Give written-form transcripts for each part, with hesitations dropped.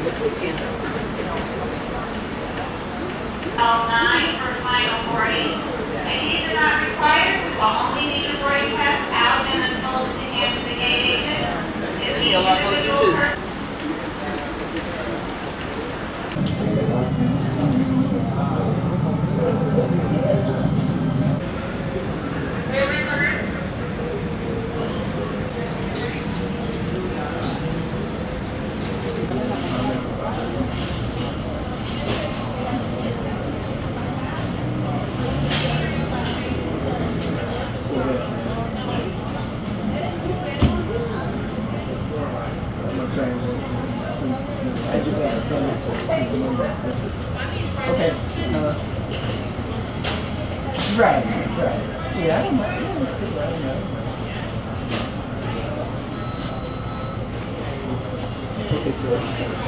L9 for final boarding. If these are not required, we will only need a boarding pass out and unfolded to hand to the gate agent. If the individual person Okay. Right. Yeah, I don't know. That's good. I don't know. Okay, good.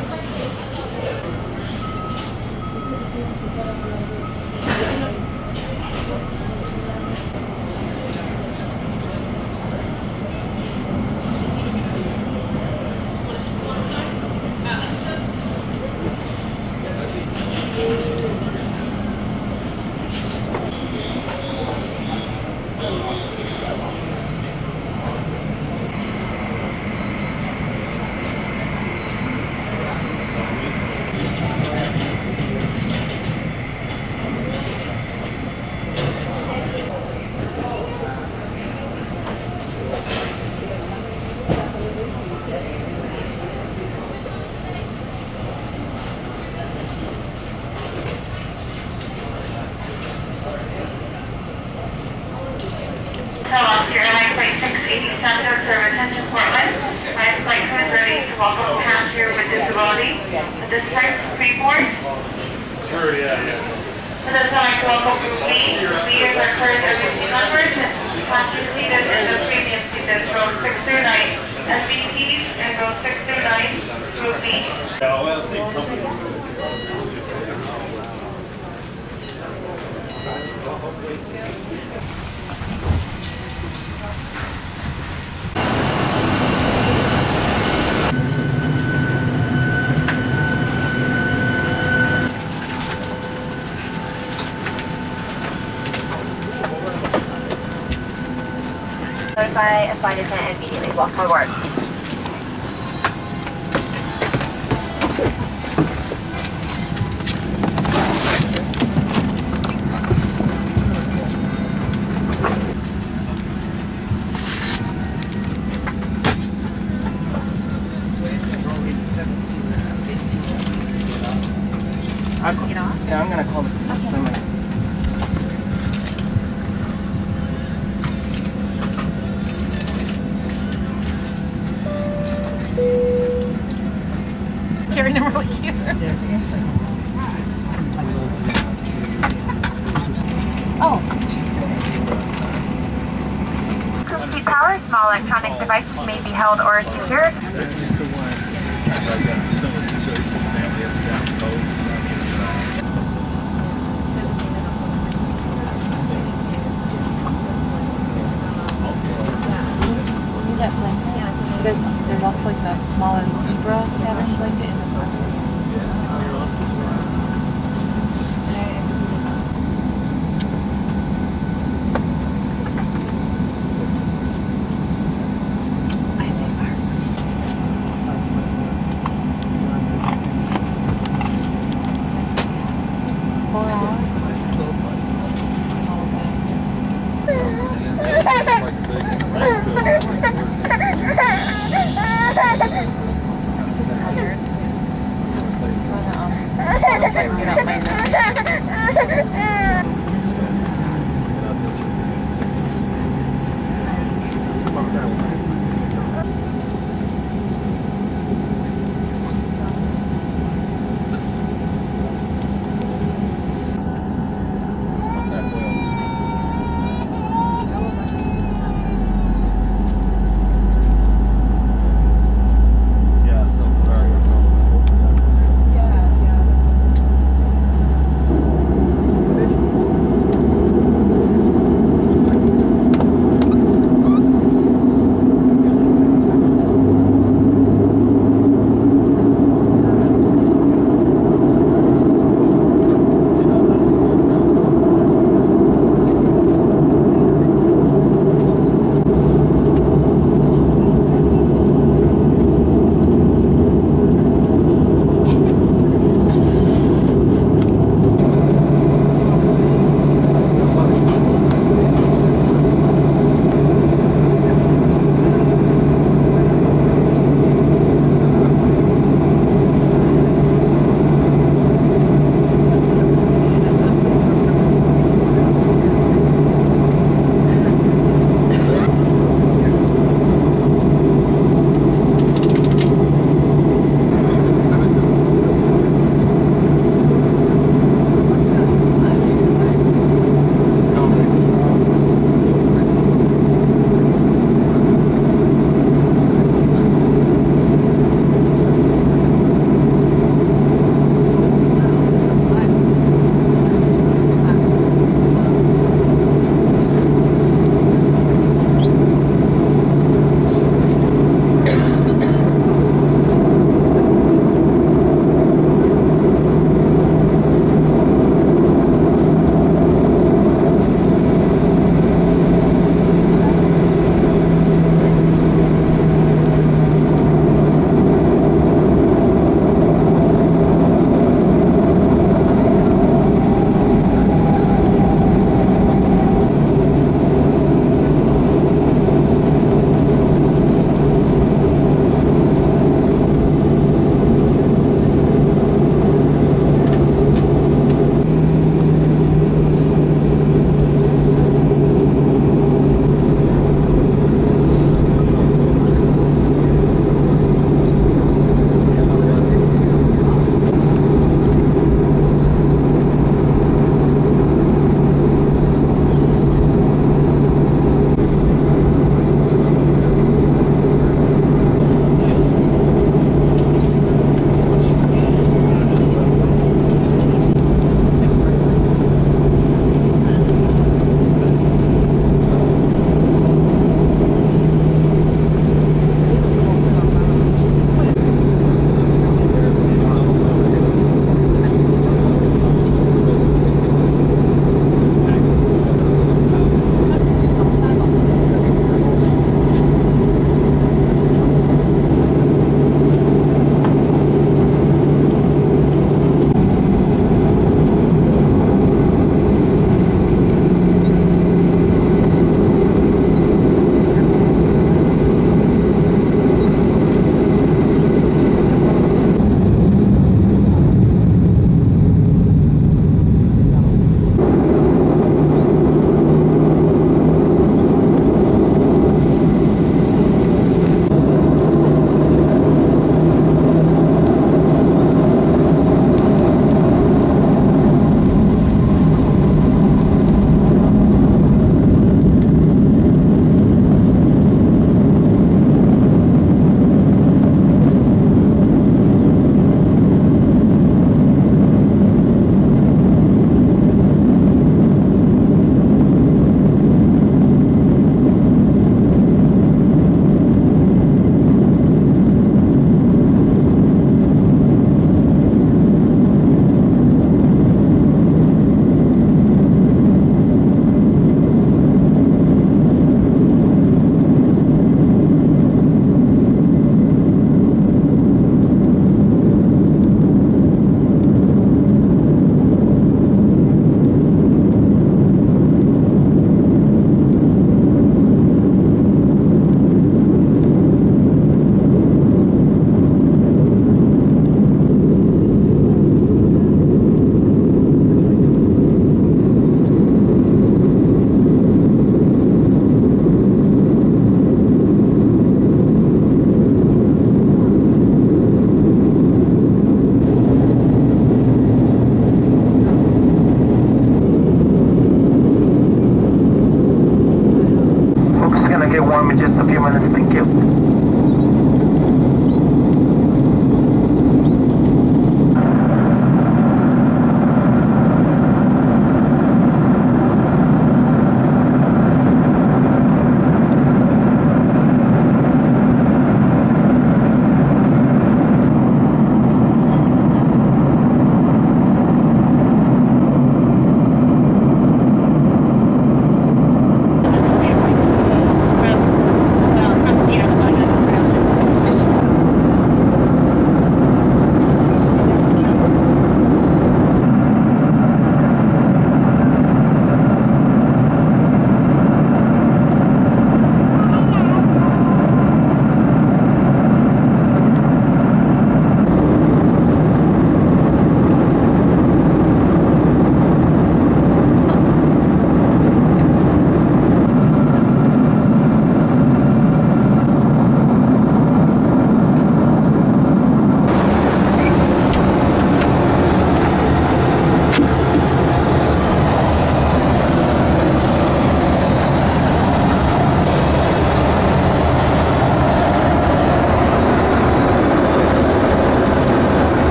welcome passenger with disability. At this time, Freeport. Sure, yeah. At this time, welcome leaders are current emergency members and passenger seated in the premium seated row 6 through 9. SVPs and row 6 through 9 will be. Yeah, well, see, Notify a flight attendant immediately. Welcome aboard. Get off? Yeah, I'm gonna call the police. Okay. Carrying them really cute. Oh. Group seat power, small electronic devices may be held or secured. that's just the one. There's also like a smaller zebra cabin blanket in the first one. I say Mark. 4 hours. This is so fun.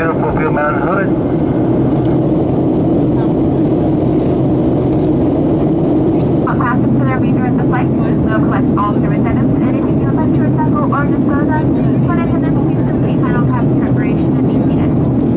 beautiful Blue Mountain Hood. Passes for the remainder of the flight. We'll collect all service items and anything you would like to recycle or dispose of. When attendants, please complete final cabin preparation and be seated.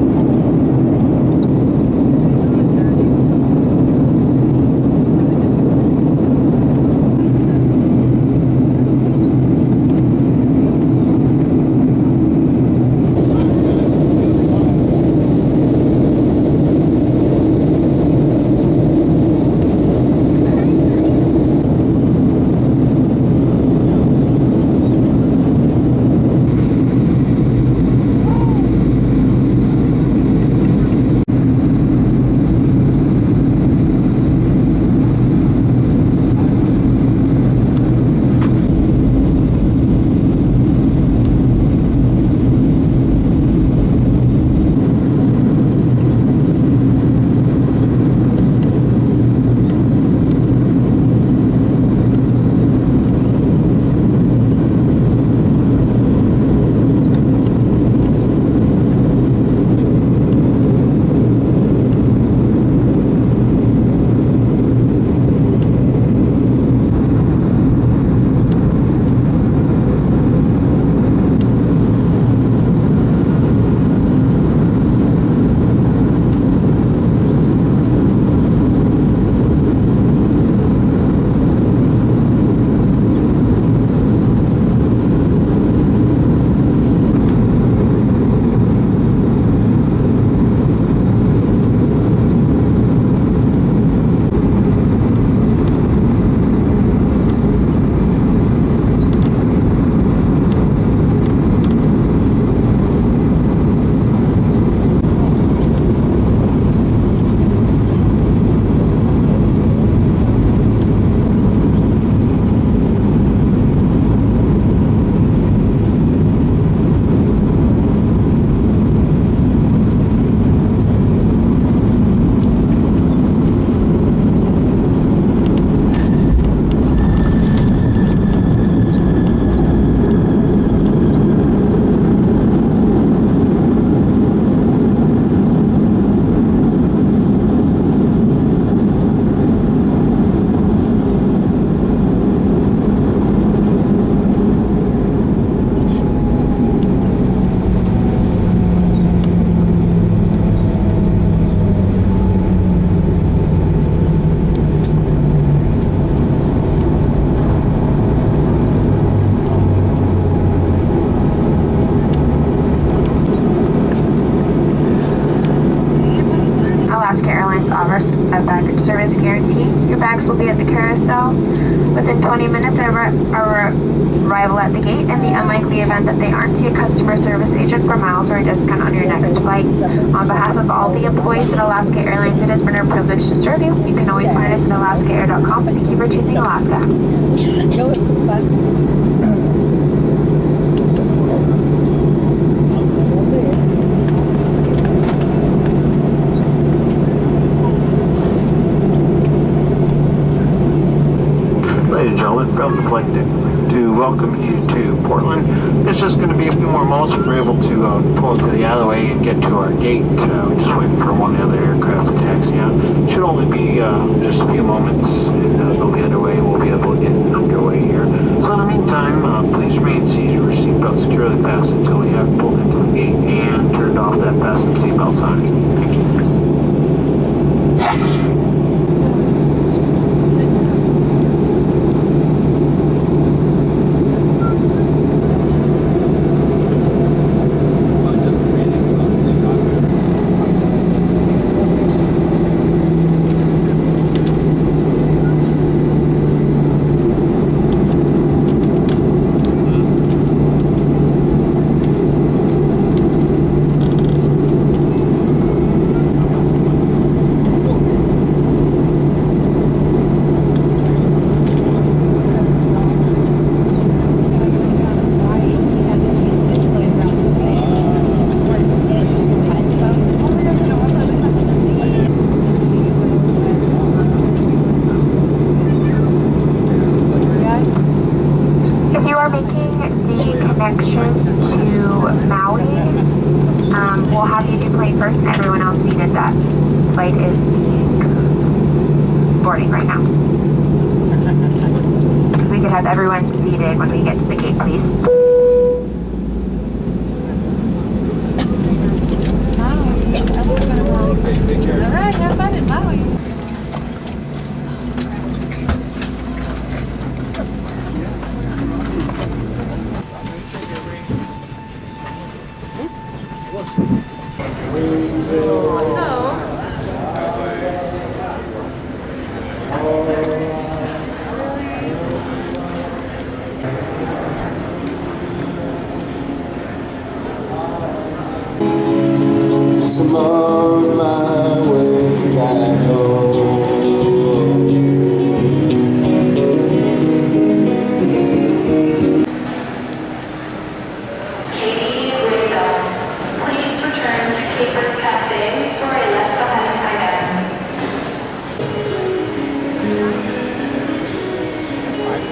offers a baggage service guarantee. Your bags will be at the carousel within 20 minutes of arrival at the gate. In the unlikely event that they aren't, see a customer service agent for miles or a discount on your next flight. On behalf of all the employees at Alaska Airlines, it has been our privilege to serve you. You can always find us at alaskaair.com. Thank you for choosing Alaska. Ladies and gentlemen, from the flight deck to welcome you to Portland. It's just going to be a few more moments. We're able to pull into the alleyway and get to our gate. We're just waiting for one of the other aircraft to taxi out. Should only be just a few moments, and they'll be underway. We'll be able to get underway here. So in the meantime, please remain seated. Your seatbelt securely fastened until we have pulled into the gate and turned off that fasten seatbelt sign. Thank you. gate plane first and everyone else seated. That flight is boarding right now. So if we could have everyone seated when we get to the gate, please. All right, have fun in Maui. I'm on my way back home. Katie, wake up. Please return to Capers Cafe for a left behind item.